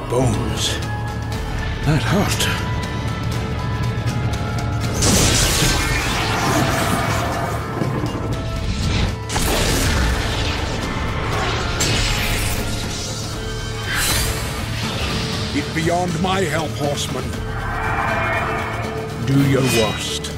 Bones. That hurt. It's beyond my help, horseman. Do your worst.